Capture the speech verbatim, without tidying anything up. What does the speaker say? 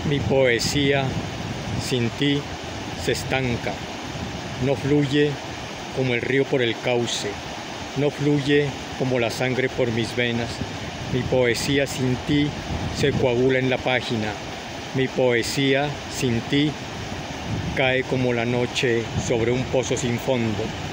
Mi poesía sin ti se estanca, no fluye como el río por el cauce, no fluye como la sangre por mis venas. Mi poesía sin ti se coagula en la página, mi poesía sin ti cae como la noche sobre un pozo sin fondo.